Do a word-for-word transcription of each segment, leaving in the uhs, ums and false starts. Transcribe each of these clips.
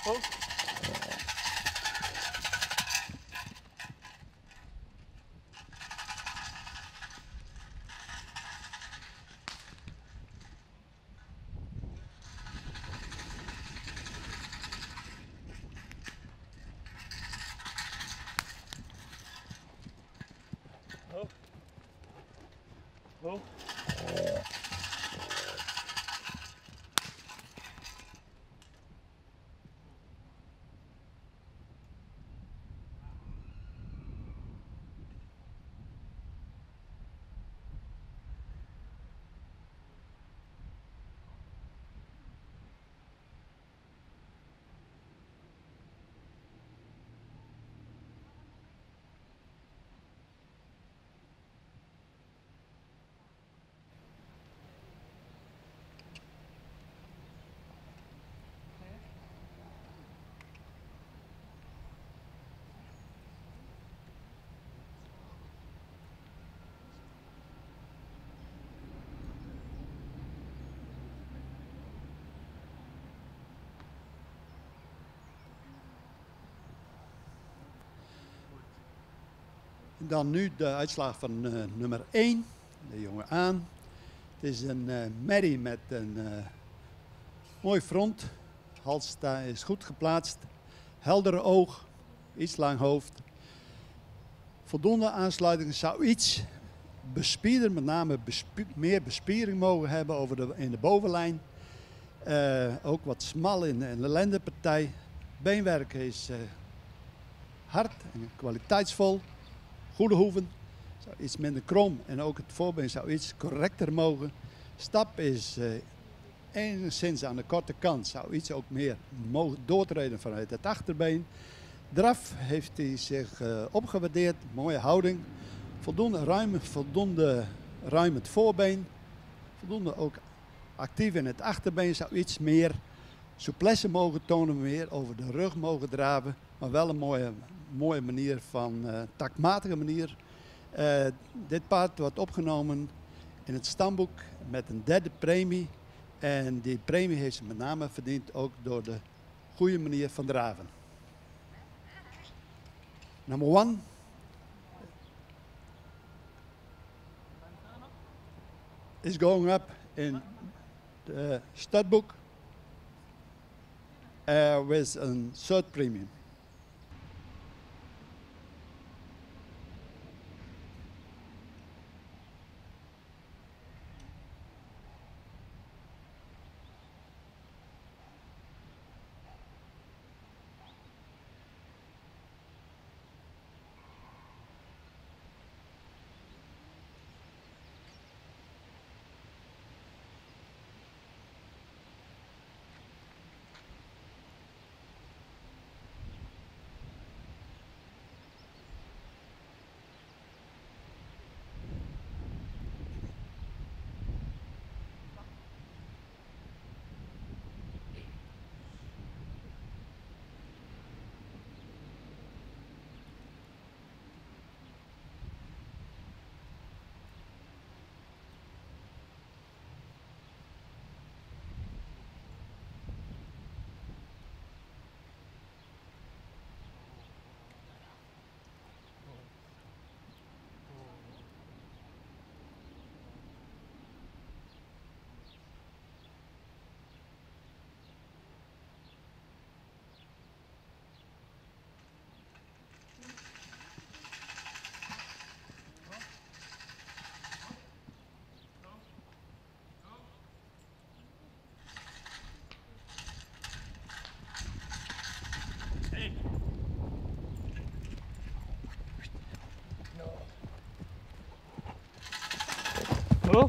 Oh. Dan nu de uitslag van uh, nummer één, de jonge aan. Het is een uh, merrie met een uh, mooi front. Hals is goed geplaatst. Heldere oog, iets lang hoofd. Voldoende aansluiting, zou iets bespierder, met name besp meer bespiering mogen hebben over de, in de bovenlijn. Uh, ook wat smal in, in de lendenpartij. Beenwerk is uh, hard en kwaliteitsvol. Goede hoeven, zou iets minder krom en ook het voorbeen zou iets correcter mogen. Stap is uh, enigszins aan de korte kant, zou iets ook meer mogen doortreden vanuit het achterbeen. Draf heeft hij zich uh, opgewaardeerd, mooie houding, voldoende ruim, voldoende ruim het voorbeen, voldoende ook actief in het achterbeen, zou iets meer souplesse mogen tonen, meer over de rug mogen draven, maar wel een mooie, mooie manier van, uh, taktmatige manier. Uh, dit paard wordt opgenomen in het stamboek met een derde premie en die premie heeft ze met name verdiend ook door de goede manier van draven. Number one. Is going up in the stud book uh, with a third premium. Hello?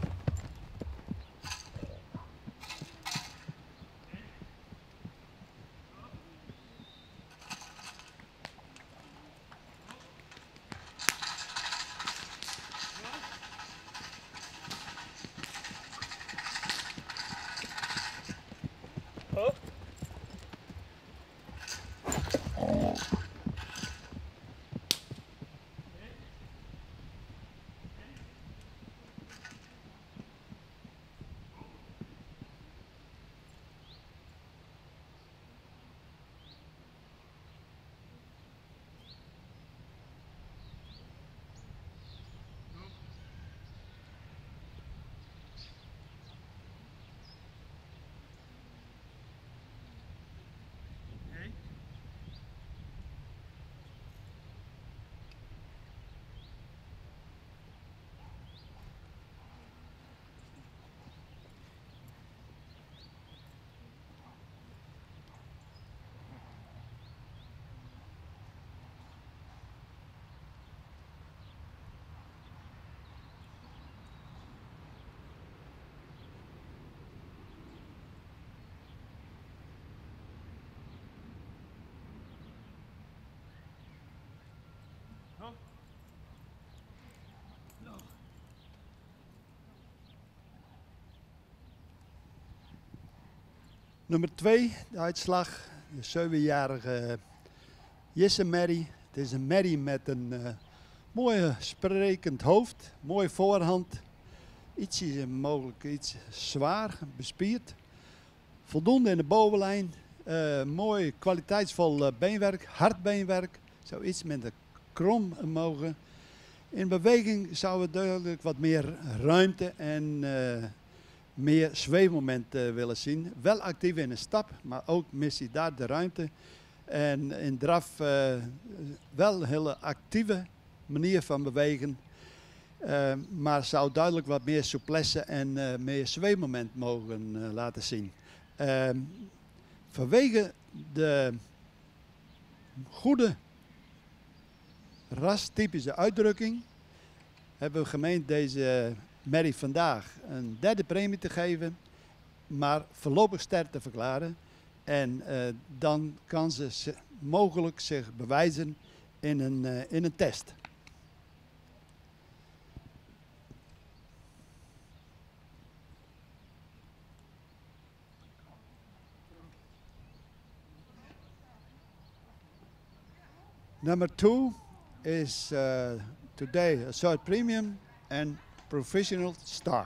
Huh? Nummer twee, de uitslag. De zevenjarige Jesse Merrie. Het is een merrie met een uh, mooi sprekend hoofd, mooie voorhand. Ietsje mogelijk iets zwaar, bespierd. Voldoende in de bovenlijn. Uh, mooi kwaliteitsvol uh, beenwerk, hard beenwerk. Zou iets minder krom mogen. In beweging zou we duidelijk wat meer ruimte en uh, meer zweefmoment uh, willen zien. Wel actief in een stap, maar ook mist hij daar de ruimte. En in draf uh, wel een hele actieve manier van bewegen. Uh, maar zou duidelijk wat meer souplesse en uh, meer zweefmoment mogen uh, laten zien. Uh, vanwege de goede rastypische uitdrukking hebben we gemeend deze merrie vandaag een derde premie te geven, maar voorlopig ster te verklaren. En uh, dan kan ze z- mogelijk zich bewijzen in een, uh, in een test. Number two is uh, today a third premium and professional star.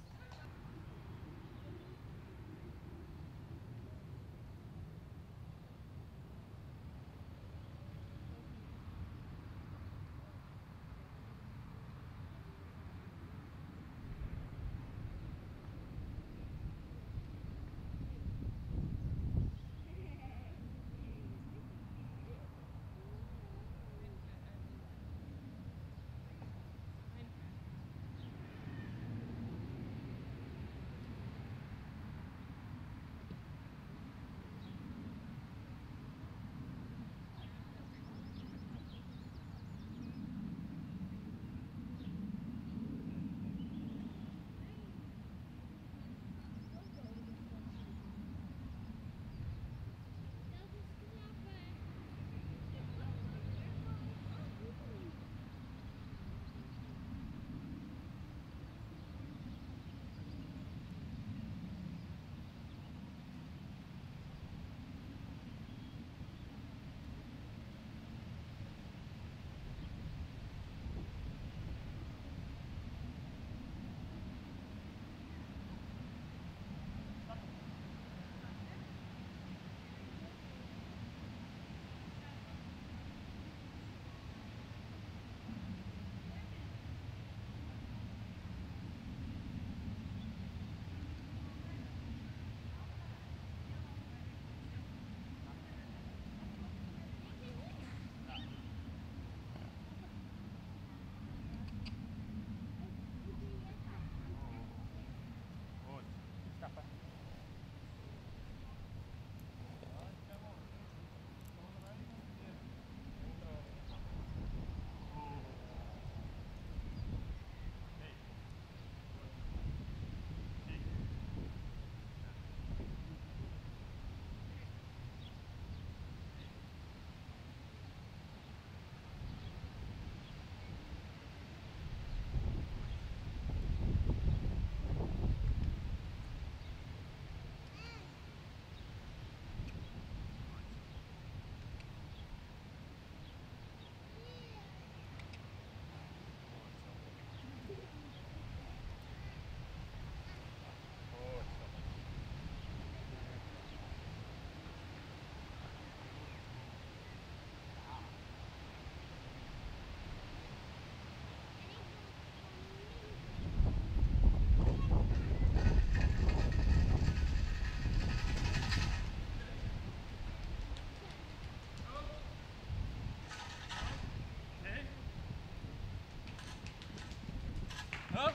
Up.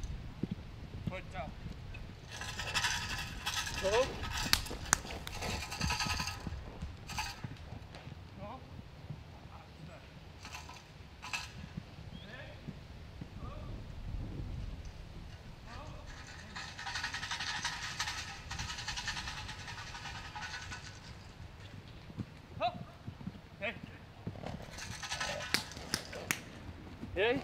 Good job. Go. Go. Up. Hey. Hey.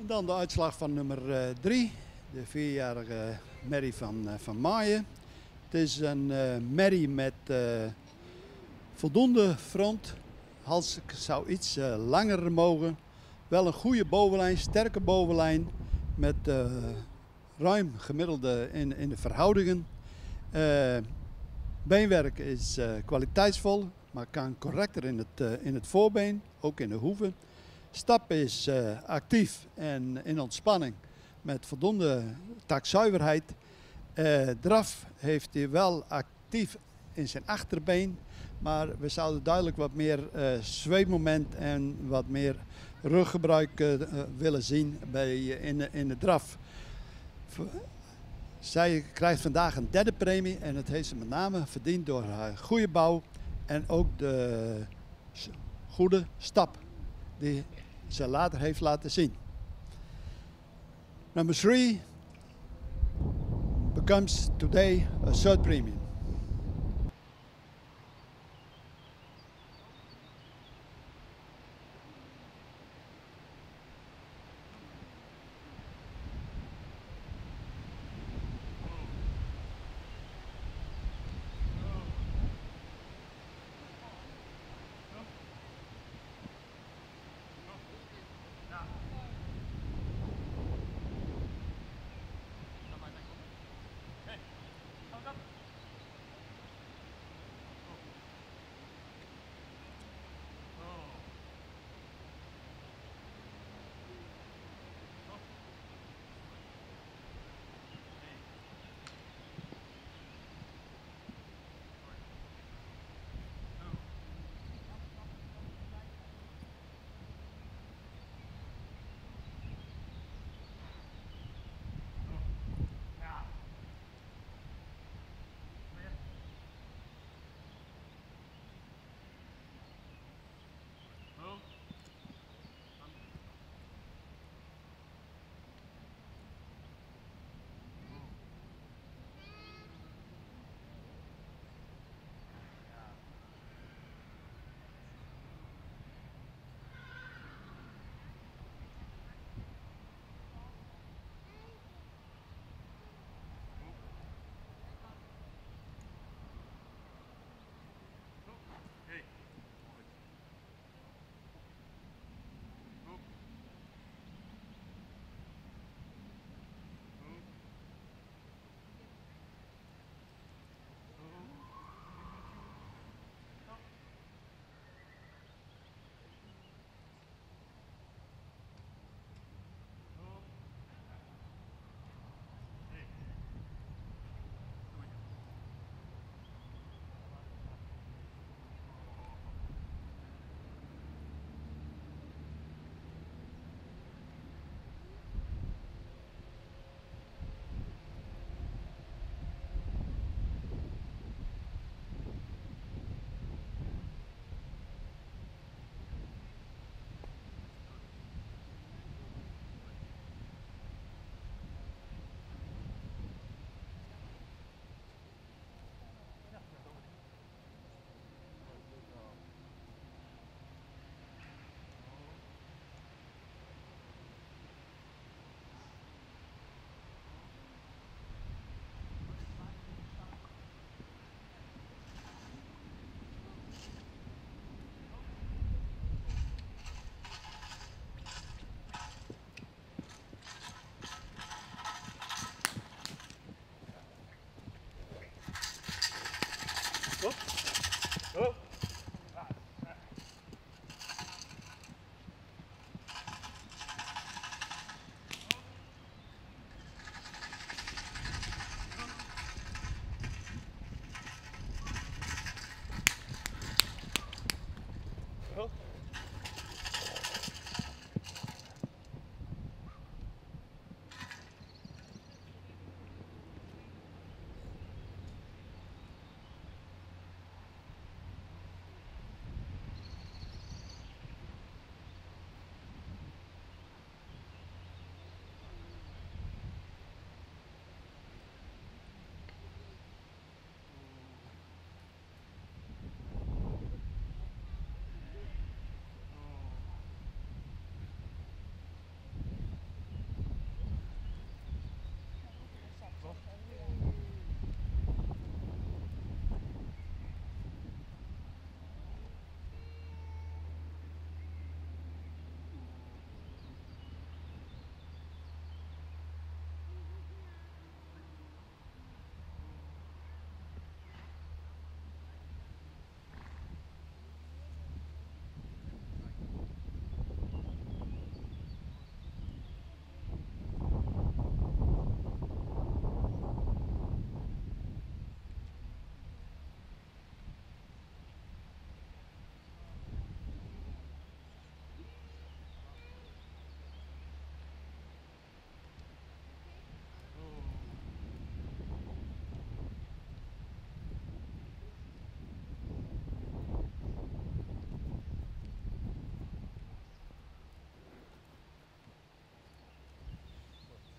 Dan de uitslag van nummer drie, de vierjarige merrie van, uh, van Maaien. Het is een uh, merrie met uh, voldoende front. Hals zou iets uh, langer mogen. Wel een goede bovenlijn, sterke bovenlijn. Met uh, ruim gemiddelde in, in de verhoudingen. Uh, beenwerk is uh, kwaliteitsvol, maar kan correcter in het, uh, in het voorbeen, ook in de hoeven. Stap is uh, actief en in ontspanning met voldoende takzuiverheid. Uh, draf heeft hij wel actief in zijn achterbeen, maar we zouden duidelijk wat meer uh, zweepmoment en wat meer ruggebruik uh, willen zien bij, uh, in, de, in de draf. Zij krijgt vandaag een derde premie en het heeft ze met name verdiend door haar goede bouw en ook de goede stap die ze later heeft laten zien. Number three becomes today a third premium.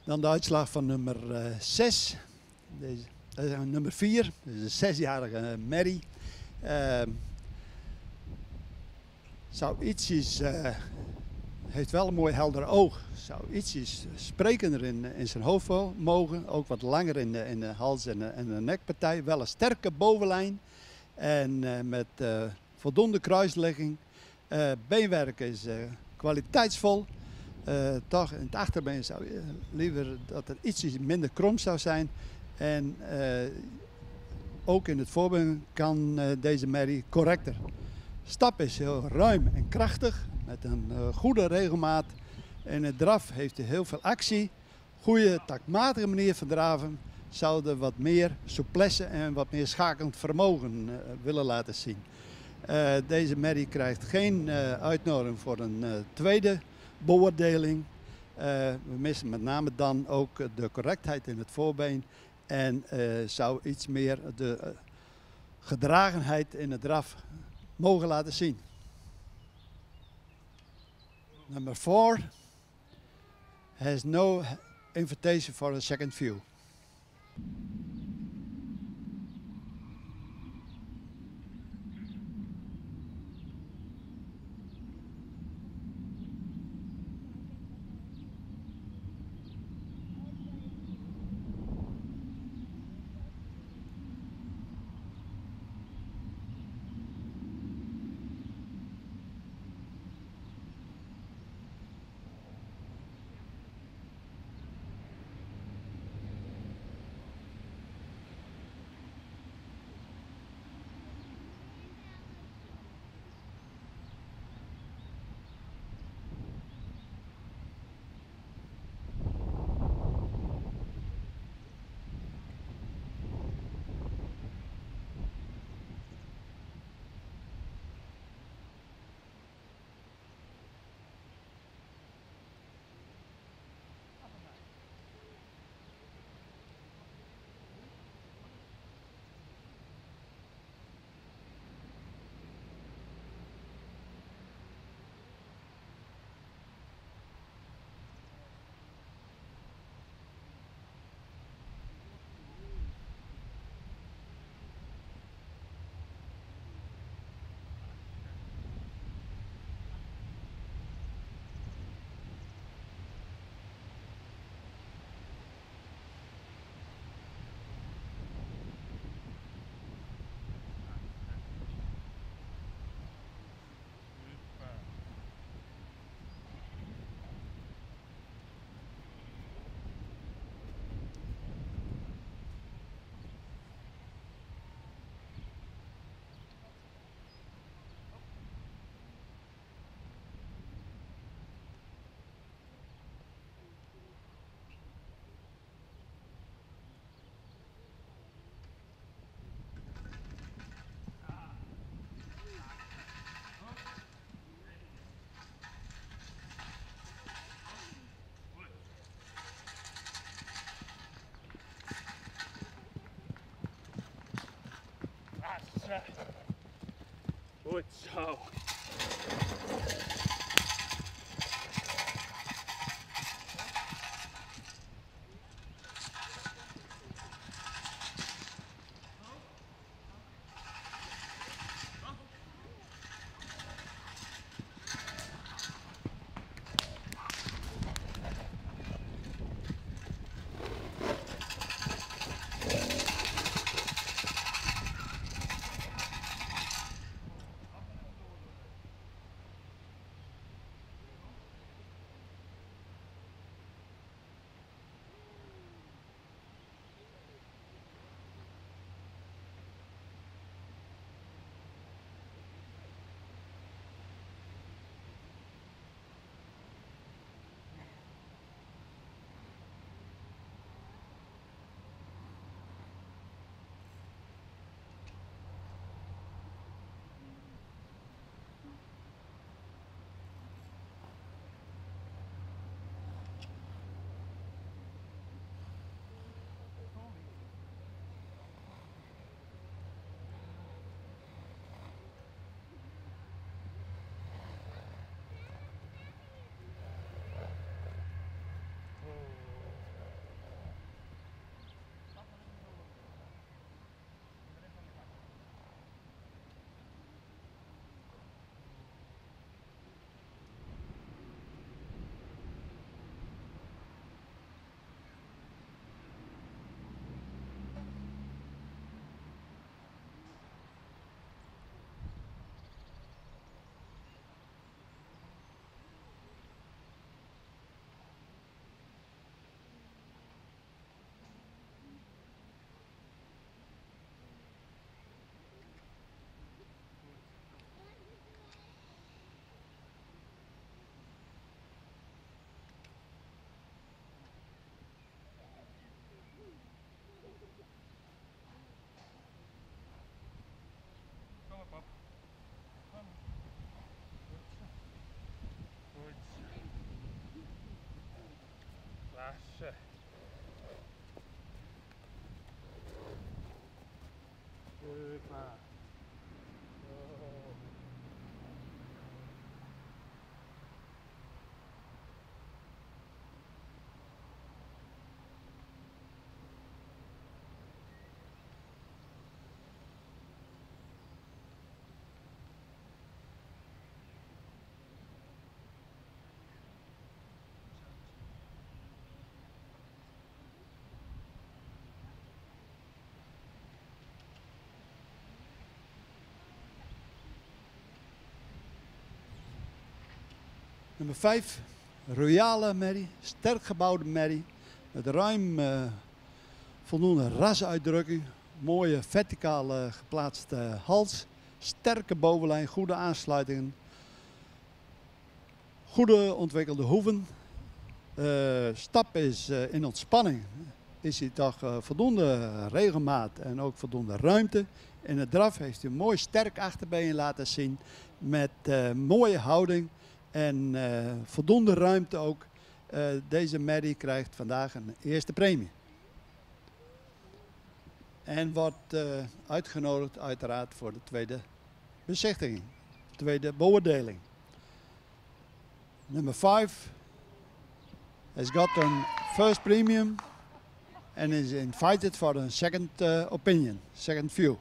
Dan de uitslag van nummer zes. Deze, uh, nummer vier, dus een zesjarige Mary. Uh, zou ietsjes, uh, heeft wel een mooi helder oog. Zou ietsjes sprekender in, in zijn hoofd mogen. Ook wat langer in de, in de hals en de, en de nekpartij. Wel een sterke bovenlijn. En uh, met uh, voldoende kruislegging. Uh, beenwerk is uh, kwaliteitsvol. Uh, toch in het achterbeen zou je liever dat het ietsje minder krom zou zijn. En uh, ook in het voorbeen kan uh, deze merrie correcter. Stap is heel ruim en krachtig. Met een uh, goede regelmaat. In het draf heeft hij heel veel actie. Goede taktmatige manier van draven. Zouden wat meer souplesse en wat meer schakelend vermogen uh, willen laten zien. Uh, deze merrie krijgt geen uh, uitnodiging voor een uh, tweede beoordeling. Uh, we missen met name dan ook de correctheid in het voorbeen. En uh, zou iets meer de uh, gedragenheid in het draf mogen laten zien. Number four has no invitation for a second view. Goed zo. shit. Good man. Oh. Nummer vijf, royale merrie, sterk gebouwde merrie, met ruim uh, voldoende rasuitdrukking, mooie verticaal uh, geplaatste hals, sterke bovenlijn, goede aansluitingen, goede ontwikkelde hoeven. Uh, stap is uh, in ontspanning, is hij toch uh, voldoende regelmaat en ook voldoende ruimte. In het draf heeft hij een mooi sterk achterbeen laten zien met uh, mooie houding. En uh, voldoende ruimte ook. Uh, deze merrie krijgt vandaag een eerste premie. En wordt uh, uitgenodigd uiteraard voor de tweede bezichtiging. Tweede beoordeling. Nummer vijf has got een first premium. And is invited for a second uh, opinion, second view.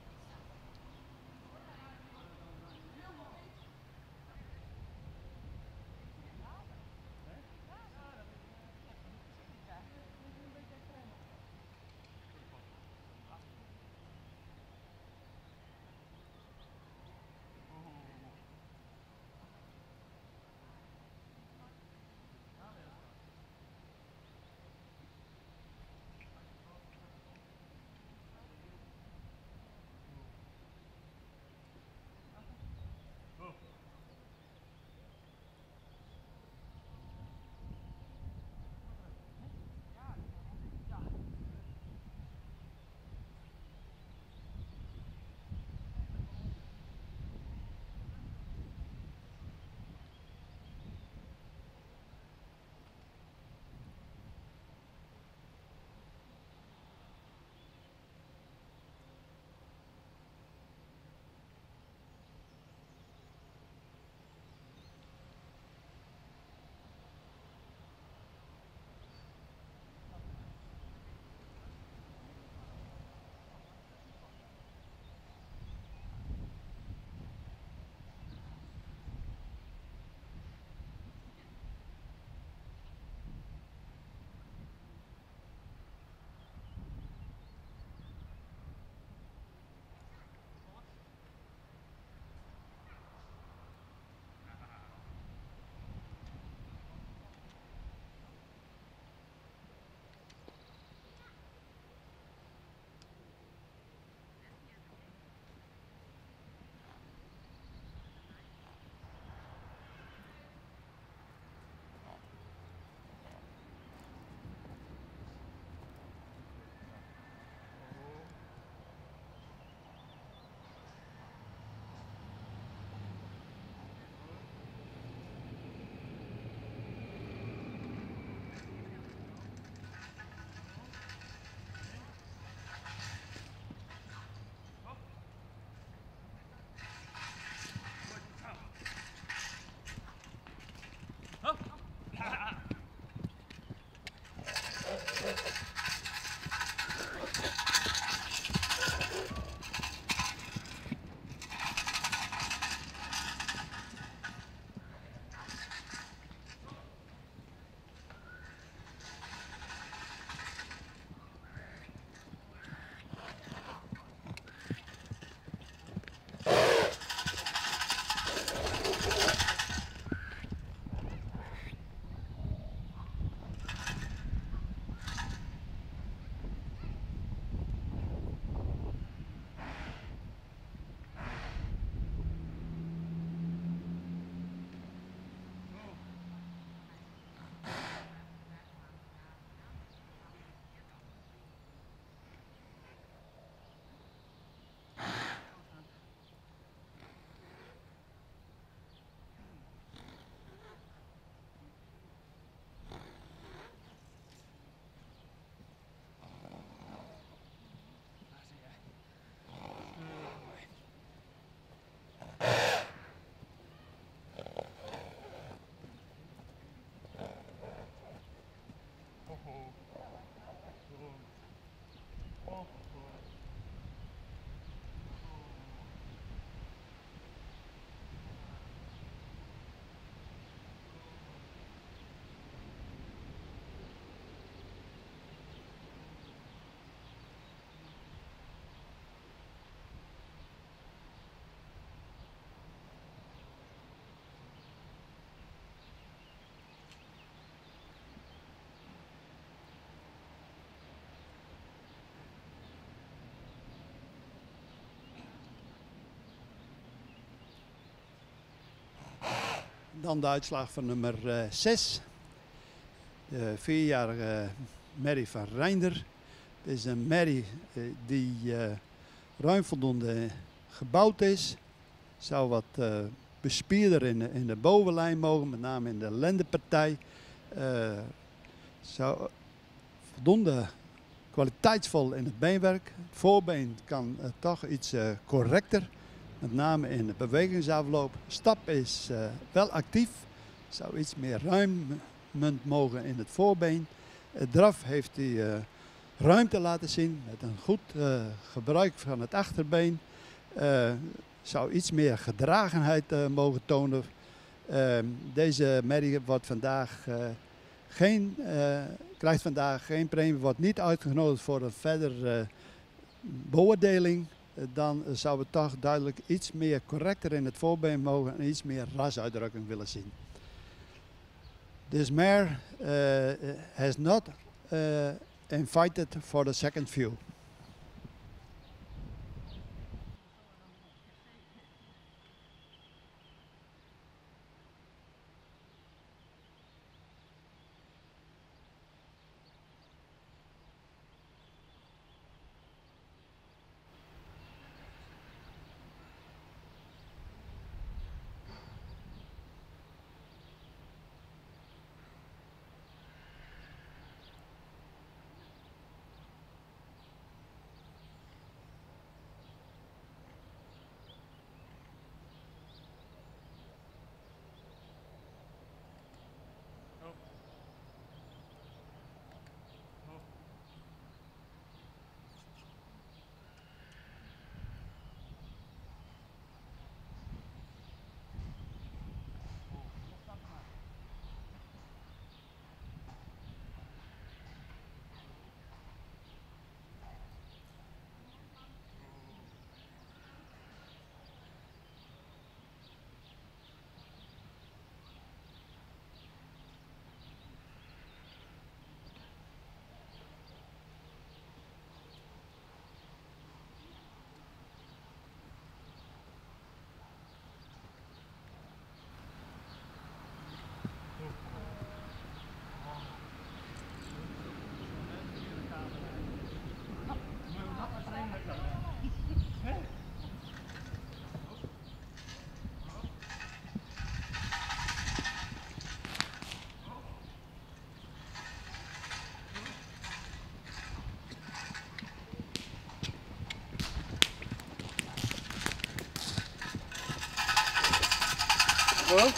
Dan de uitslag van nummer zes. De vierjarige merrie van Reinder. Het is een merrie uh, die uh, ruim voldoende gebouwd is. Zou wat uh, bespierder in de, in de bovenlijn mogen, met name in de lendenpartij. Uh, zou voldoende kwaliteitsvol in het beenwerk. Het voorbeen kan uh, toch iets uh, correcter, met name in de bewegingsafloop. Stap is uh, wel actief, zou iets meer ruimend mogen in het voorbeen. Het draf heeft hij uh, ruimte laten zien met een goed uh, gebruik van het achterbeen. Uh, zou iets meer gedragenheid uh, mogen tonen. Uh, deze merrie wordt vandaag uh, geen, uh, krijgt vandaag geen premie, wordt niet uitgenodigd voor een verdere uh, beoordeling. Uh, dan uh, zou we toch duidelijk iets meer correcter in het voorbeen mogen en iets meer rasuitdrukking willen zien. This mare uh, has not uh, invited for the second view. Huh?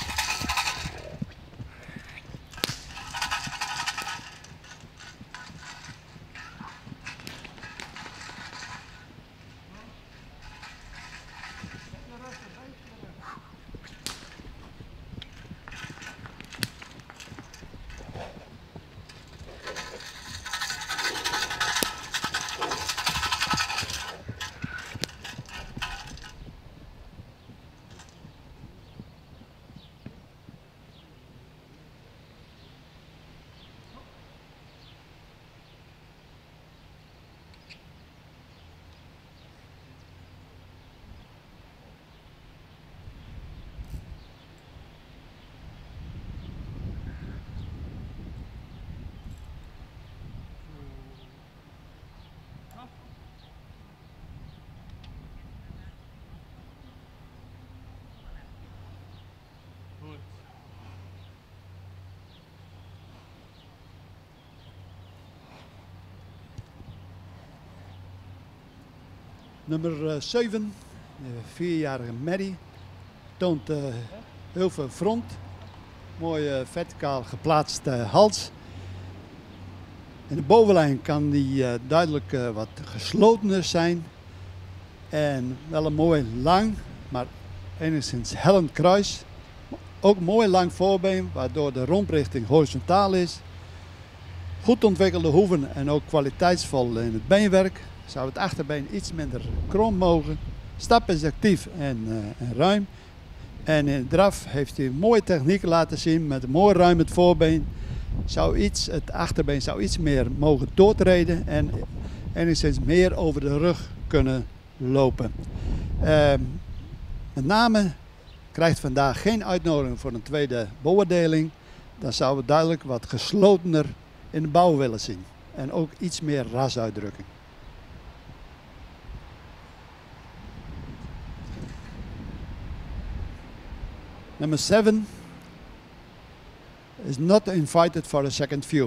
Nummer zeven, de vierjarige merrie, toont uh, heel veel front, mooi uh, verticaal geplaatste uh, hals. In de bovenlijn kan die uh, duidelijk uh, wat geslotener zijn en wel een mooi lang, maar enigszins hellend kruis. Ook mooi lang voorbeen, waardoor de romprichting horizontaal is. Goed ontwikkelde hoeven en ook kwaliteitsvol in het beenwerk. Zou het achterbeen iets minder krom mogen. Stap is actief en, uh, en ruim. En in het draf heeft hij mooie technieken laten zien met een mooi ruimend voorbeen. Zou iets, het achterbeen zou iets meer mogen doortreden en enigszins meer over de rug kunnen lopen. Uh, met name krijgt vandaag geen uitnodiging voor een tweede beoordeling, dan zouden we duidelijk wat geslotener in de bouw willen zien. En ook iets meer rasuitdrukking. Number seven is not invited for a second view.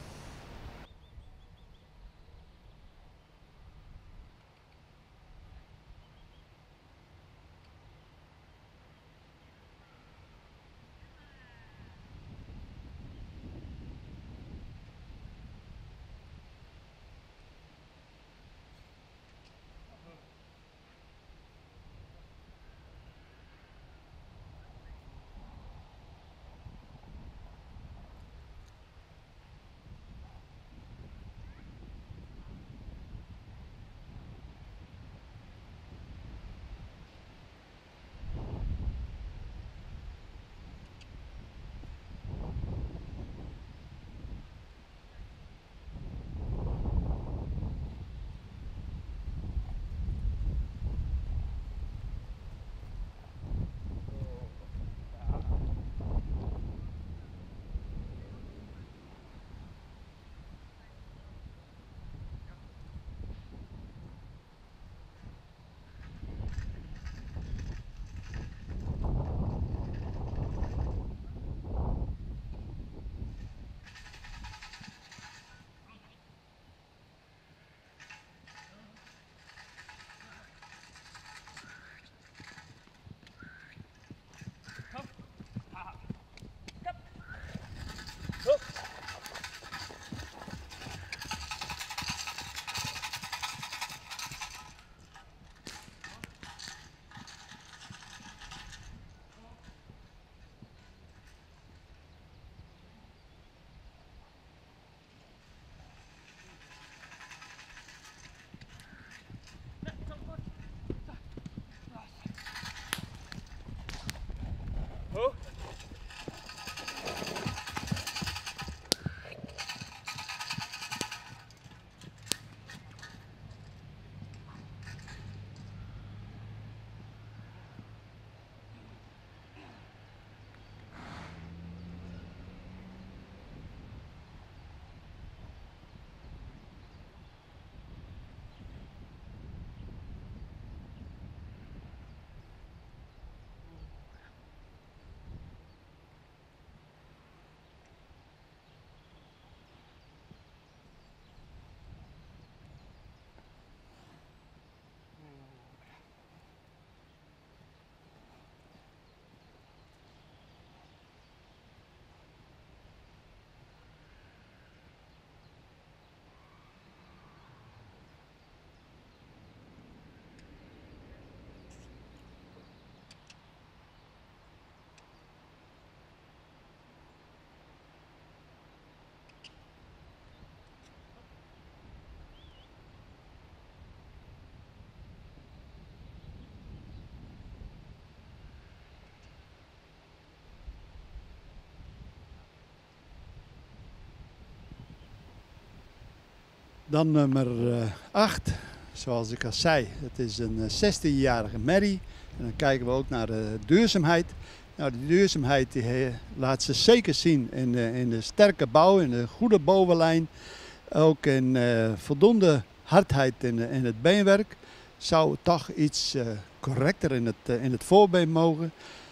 Dan nummer acht, zoals ik al zei, het is een zestienjarige merrie. En dan kijken we ook naar de duurzaamheid. Nou, de duurzaamheid die laat ze zeker zien in de, in de sterke bouw, in de goede bovenlijn. Ook in uh, voldoende hardheid in, in het beenwerk. Zou toch iets uh, correcter in het, uh, in het voorbeen mogen.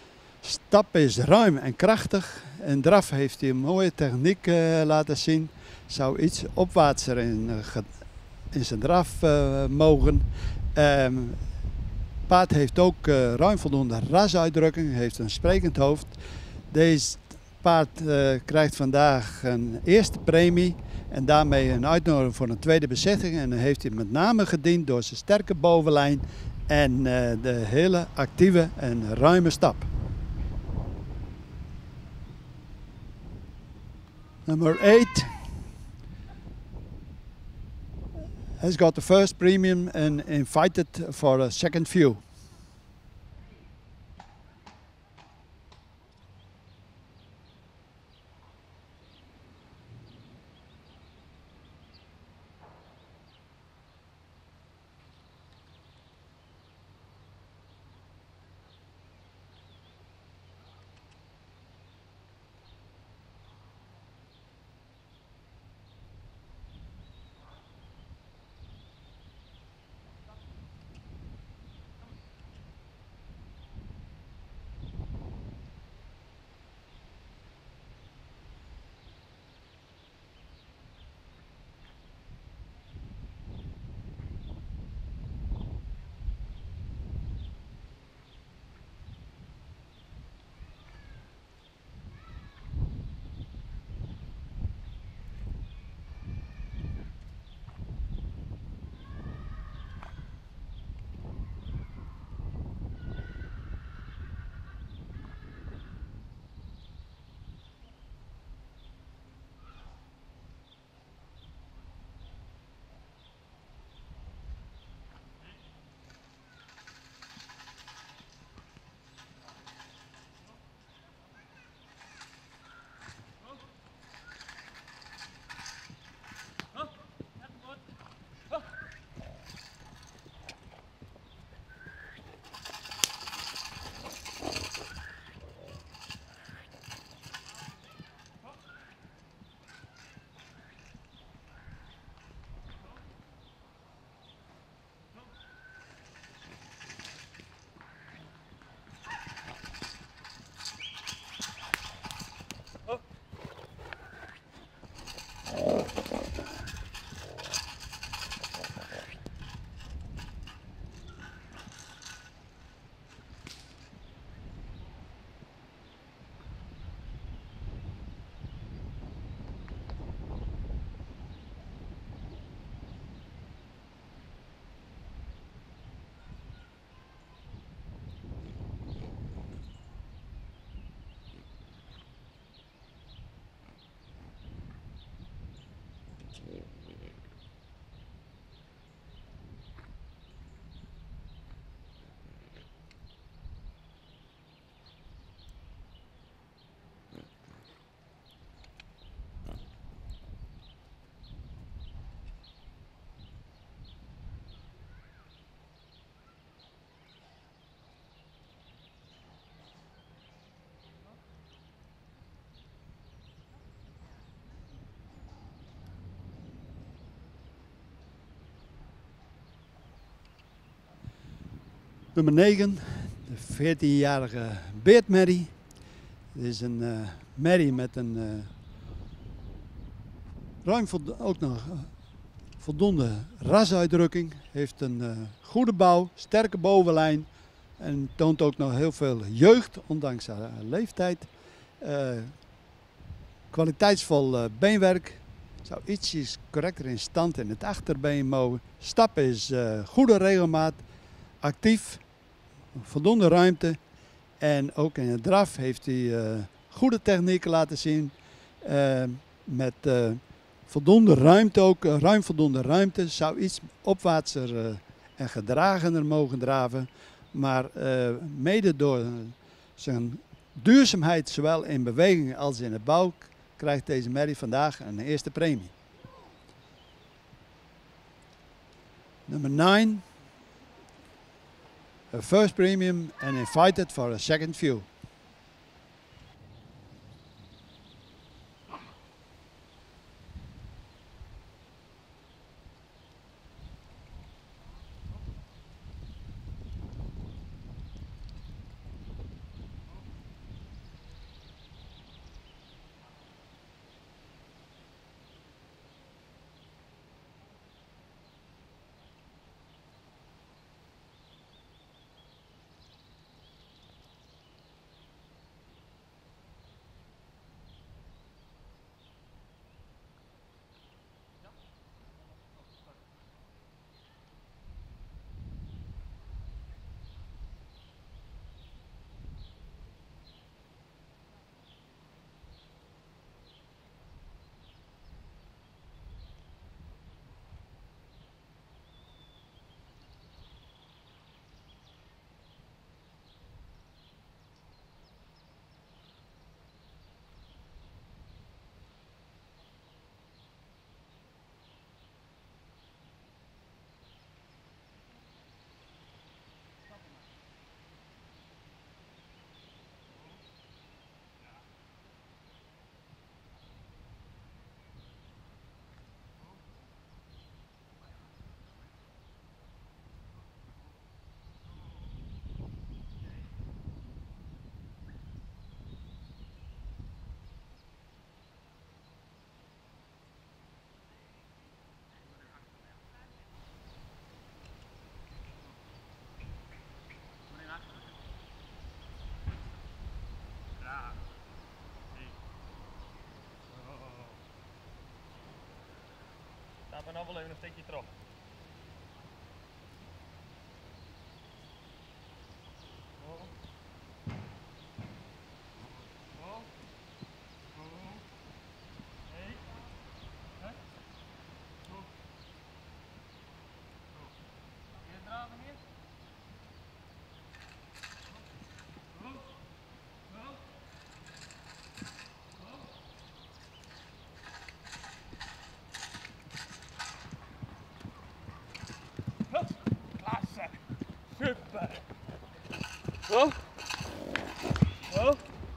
Stap is ruim en krachtig. En draf heeft hij een mooie techniek uh, laten zien. Zou iets opwaartser in, uh, in zijn draf uh, mogen. Um, paard heeft ook uh, ruim voldoende rasuitdrukking. Heeft een sprekend hoofd. Deze paard uh, krijgt vandaag een eerste premie. En daarmee een uitnodiging voor een tweede bezetting. En dan heeft hij met name gediend door zijn sterke bovenlijn. En uh, de hele actieve en ruime stap. Number eight has got the first premium and invited for a second view. Nummer negen, de veertienjarige beerdmerrie. Dit is een uh, merrie met een uh, ruim ook nog uh, voldoende rasuitdrukking. Heeft een uh, goede bouw, sterke bovenlijn en toont ook nog heel veel jeugd, ondanks haar leeftijd. Uh, kwaliteitsvol uh, beenwerk. Zou ietsjes correcter in stand in het achterbeen mogen. Stappen is uh, goede regelmaat, actief, voldoende ruimte. En ook in het draf heeft hij uh, goede technieken laten zien. Uh, met uh, voldoende ruimte ook, uh, ruim voldoende ruimte. Zou iets opwaartser uh, en gedragener mogen draven. Maar uh, mede door zijn duurzaamheid, zowel in beweging als in de bouw, krijgt deze merrie vandaag een eerste premie. Nummer nine. A first premium and invited for a second view. Staat er nou wel even een stukje terug. Oh. Oh. Oh. Hey. Hè? Zo. Zo. Kun je draven hier? Oh. Oh. Klasse! Super! Zo! Zo!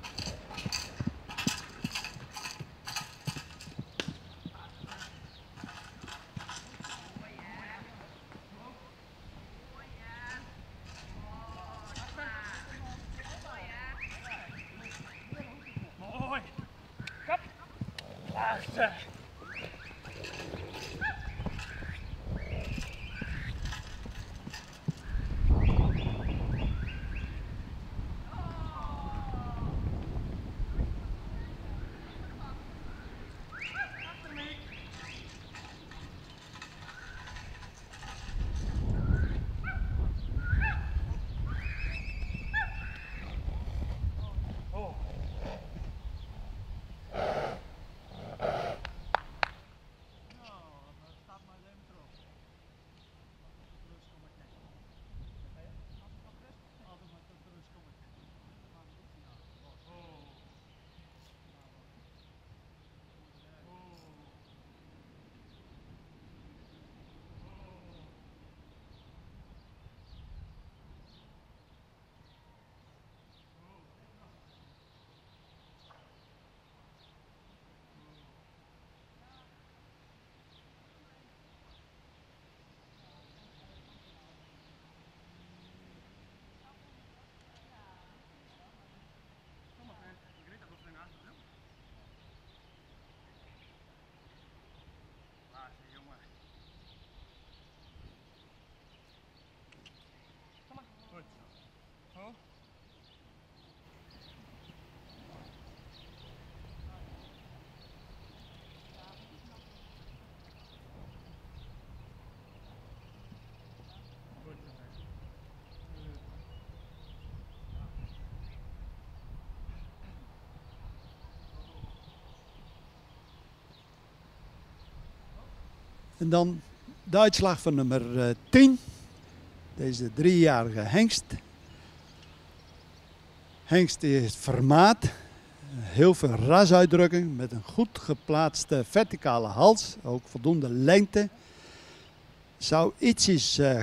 Mooi! Kap! Klasse! En dan de uitslag van nummer uh, tien. Deze driejarige hengst. Hengst is vermaat. Heel veel rasuitdrukking met een goed geplaatste verticale hals. Ook voldoende lengte. Zou ietsjes uh,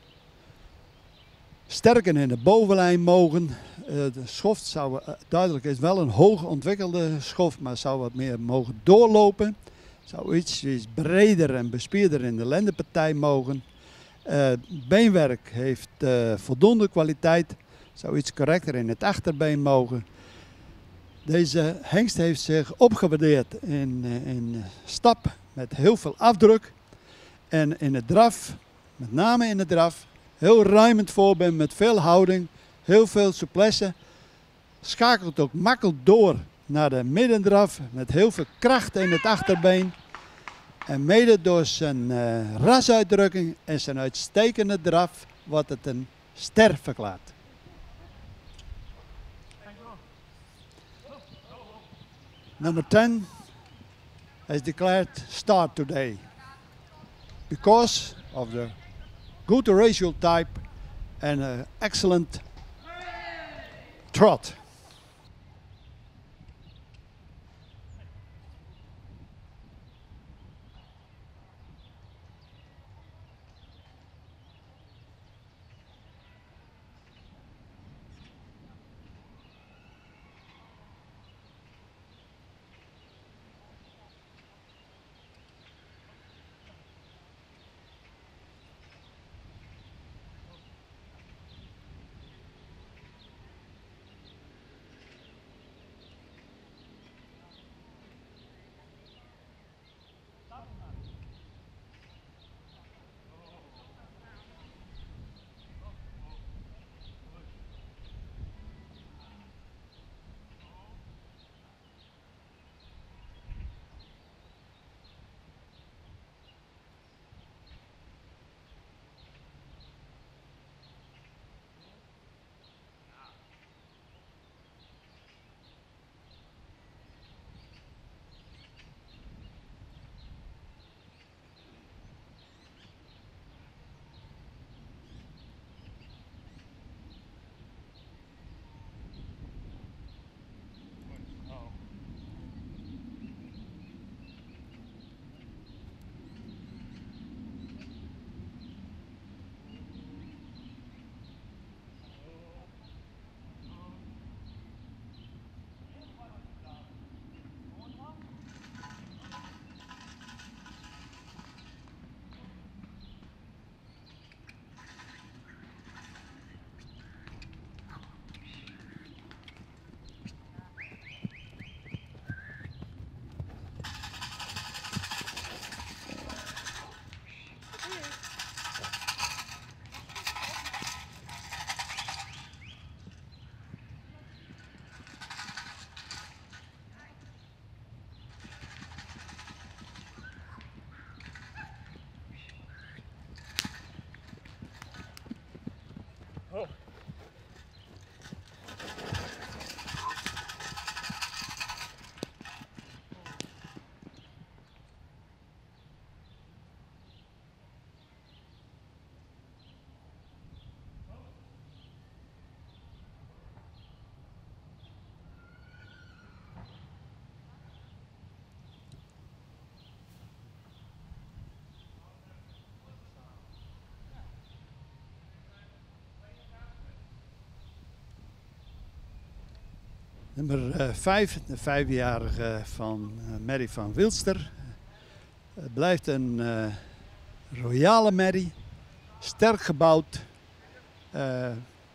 sterker in de bovenlijn mogen. Uh, de schoft zou uh, duidelijk is wel een hoog ontwikkelde schoft, maar zou wat meer mogen doorlopen. Zou iets, iets breder en bespierder in de lendenpartij mogen. Uh, beenwerk heeft uh, voldoende kwaliteit. Zou iets correcter in het achterbeen mogen. Deze hengst heeft zich opgewaardeerd in, uh, in stap met heel veel afdruk. En in het draf, met name in het draf, heel ruimend voorbeen met veel houding, heel veel souplesse. Schakelt ook makkelijk door naar de middendraf met heel veel kracht in het achterbeen. En mede door zijn uh, rasuitdrukking en zijn uitstekende draf wordt het een ster verklaard. Number ten is declared star today because of the good racial type and an excellent trot. Oh. Nummer vijf, de vijfjarige van uh, Mary van Wilster. Het blijft een uh, royale merrie, sterk gebouwd. Uh,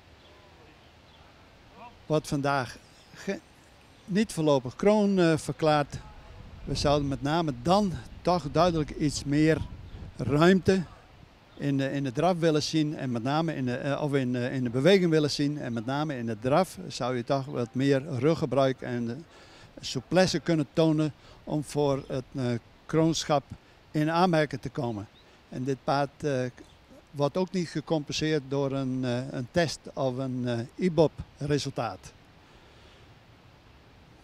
wordt vandaag niet voorlopig kroon uh, verklaard. We zouden met name dan toch duidelijk iets meer ruimte in de, in de draf willen zien en met name in de, uh, of in, uh, in de beweging willen zien. En met name in de draf zou je toch wat meer ruggebruik en de souplesse kunnen tonen om voor het uh, kroonschap in aanmerking te komen. En dit paard uh, wordt ook niet gecompenseerd door een, uh, een test of een uh, I B O P resultaat.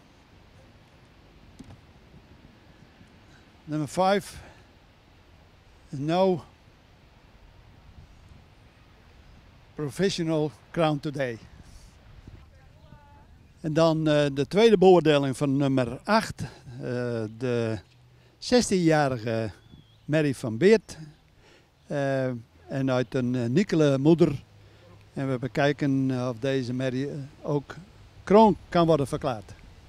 Nummer vijf no professional crown today. En dan uh, de tweede beoordeling van nummer acht. Uh, de zestienjarige Mary van Beert. Uh, en uit een uh, Nikkele moeder. En we bekijken of deze Mary uh, ook kroon kan worden verklaard.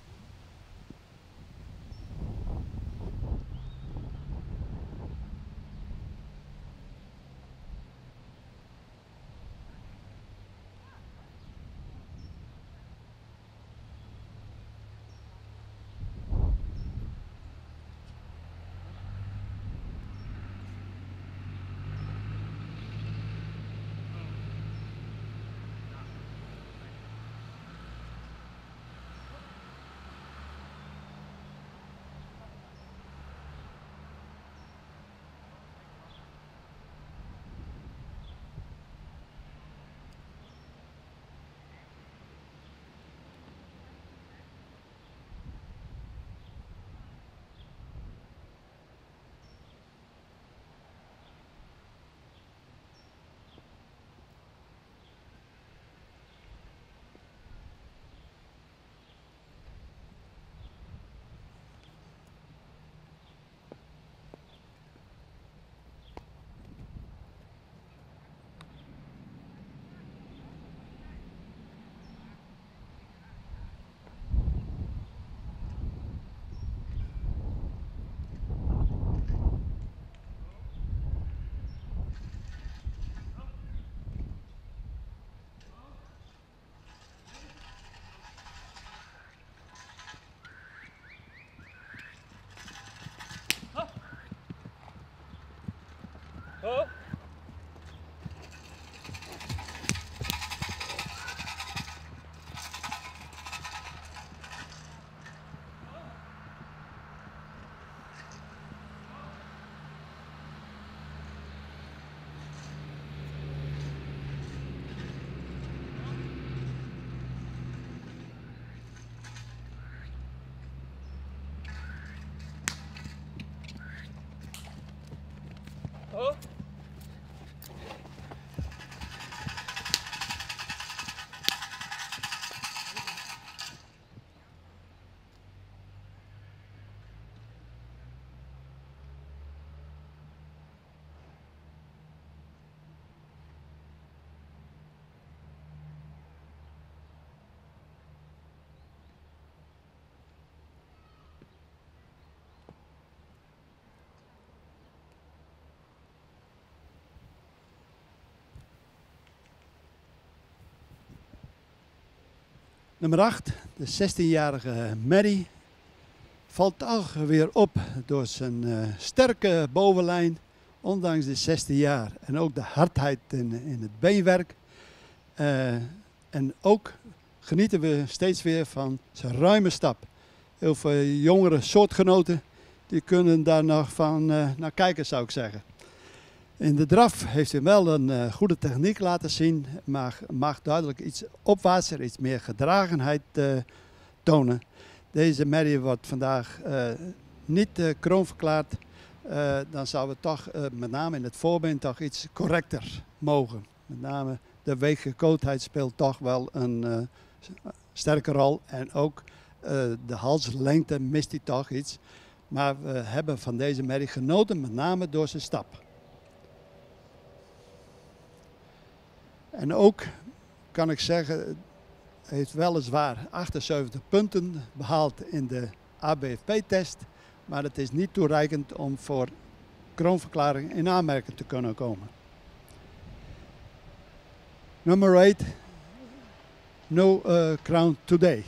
Oh. Oh. Nummer acht, de zestienjarige Mary, valt toch weer op door zijn uh, sterke bovenlijn, ondanks de zestien jaar. En ook de hardheid in, in het beenwerk. Uh, en ook genieten we steeds weer van zijn ruime stap. Heel veel jongere soortgenoten die kunnen daar nog van uh, naar kijken, zou ik zeggen. In de draf heeft hij wel een uh, goede techniek laten zien, maar mag duidelijk iets opwaartser, iets meer gedragenheid uh, tonen. Deze Mary wordt vandaag uh, niet uh, kroonverklaard. Uh, dan zouden we toch uh, met name in het voorbeen toch iets correcter mogen. Met name de weeggekootheid speelt toch wel een uh, sterke rol. En ook uh, de halslengte mist hij toch iets. Maar we hebben van deze Mary genoten, met name door zijn stap. En ook kan ik zeggen, hij heeft weliswaar achtenzeventig punten behaald in de A B F P-test. Maar het is niet toereikend om voor kroonverklaring in aanmerking te kunnen komen. Nummer acht, no uh, crown today.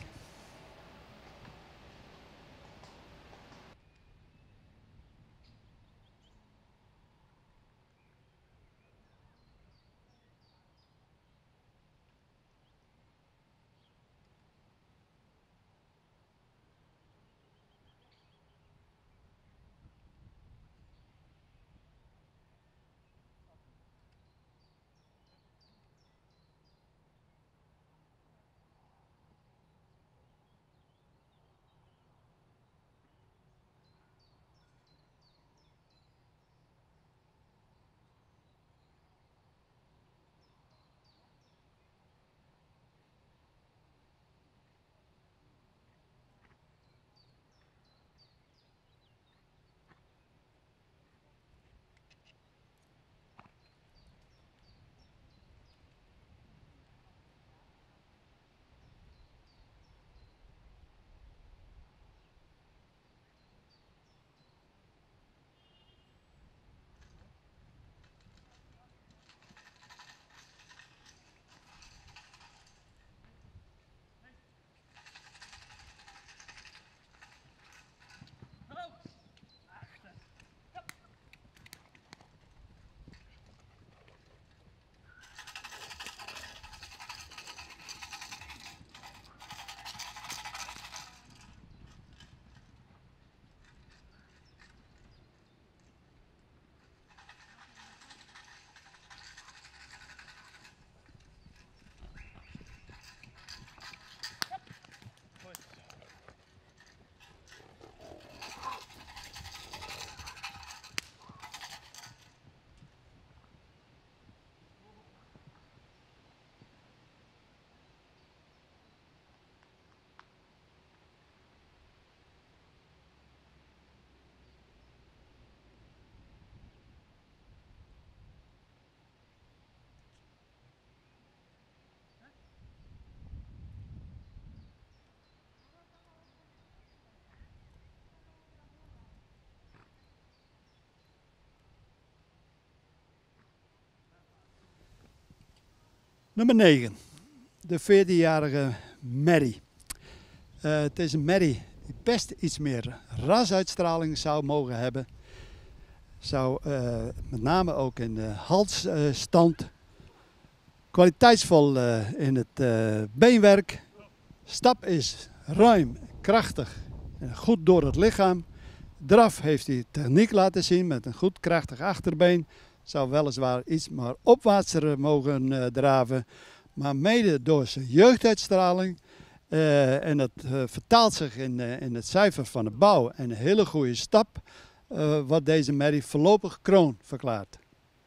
Nummer negen. De veertienjarige Mary. Uh, het is een Mary die best iets meer rasuitstraling zou mogen hebben. Zou uh, met name ook in de halsstand. Uh, kwaliteitsvol uh, in het uh, beenwerk. Stap is ruim, krachtig en goed door het lichaam. Draf heeft hij techniek laten zien met een goed krachtig achterbeen. Zou weliswaar iets maar opwaartser mogen uh, draven. Maar mede door zijn jeugduitstraling. Uh, en dat uh, vertaalt zich in, uh, in het cijfer van de bouw. En een hele goede stap. Uh, wat deze Mary voorlopig kroon verklaart.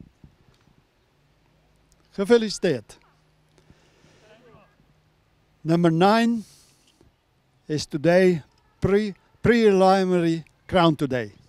Gefeliciteerd. Number nine is today pre preliminary crown today.